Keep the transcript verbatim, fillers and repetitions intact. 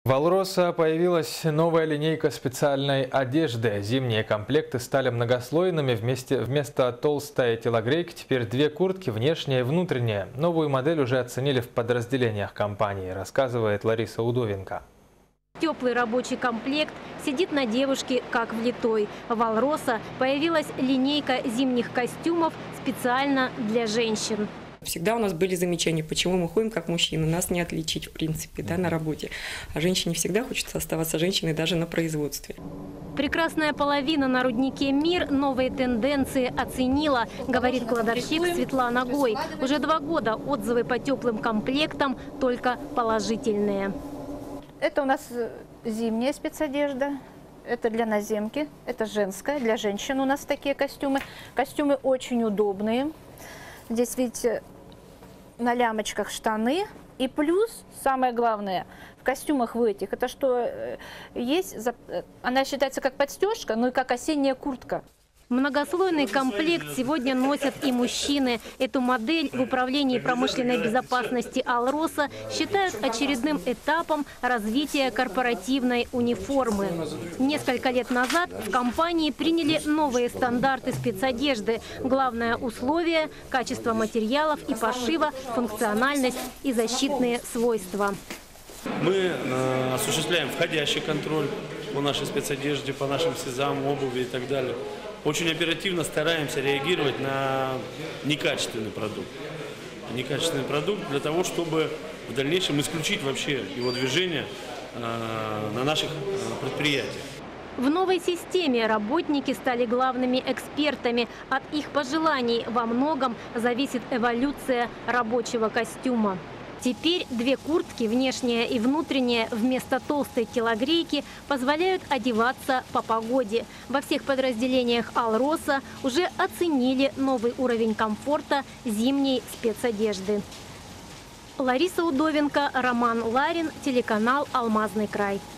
В Алроса появилась новая линейка специальной одежды. Зимние комплекты стали многослойными. Вместе, вместо толстой телогрейки теперь две куртки, внешняя и внутренняя. Новую модель уже оценили в подразделениях компании, рассказывает Лариса Удовенко. Теплый рабочий комплект сидит на девушке как влитой. В Алроса появилась линейка зимних костюмов специально для женщин. Всегда у нас были замечания, почему мы ходим как мужчины, нас не отличить в принципе, да, на работе. А женщине всегда хочется оставаться женщиной даже на производстве. Прекрасная половина на руднике «Мир» новые тенденции оценила, говорит кладовщик Светлана Гой. Уже два года отзывы по теплым комплектам только положительные. Это у нас зимняя спецодежда. Это для наземки, это женская, для женщин у нас такие костюмы. Костюмы очень удобные. Здесь, видите, на лямочках штаны. И плюс, самое главное, в костюмах в этих, это что есть, она считается как подстежка, но и как осенняя куртка. Многослойный комплект сегодня носят и мужчины. Эту модель в управлении промышленной безопасности Алроса считают очередным этапом развития корпоративной униформы. Несколько лет назад в компании приняли новые стандарты спецодежды. Главное условие – качество материалов и пошива, функциональность и защитные свойства. Мы осуществляем входящий контроль по нашей спецодежде, по нашим СИЗам, обуви и так далее. Очень оперативно стараемся реагировать на некачественный продукт. Некачественный продукт для того, чтобы в дальнейшем исключить вообще его движение на наших предприятиях. В новой системе работники стали главными экспертами. От их пожеланий во многом зависит эволюция рабочего костюма. Теперь две куртки, внешняя и внутренняя, вместо толстой телогрейки позволяют одеваться по погоде. Во всех подразделениях Алроса уже оценили новый уровень комфорта зимней спецодежды. Лариса Удовенко, Роман Ларин, телеканал «Алмазный край».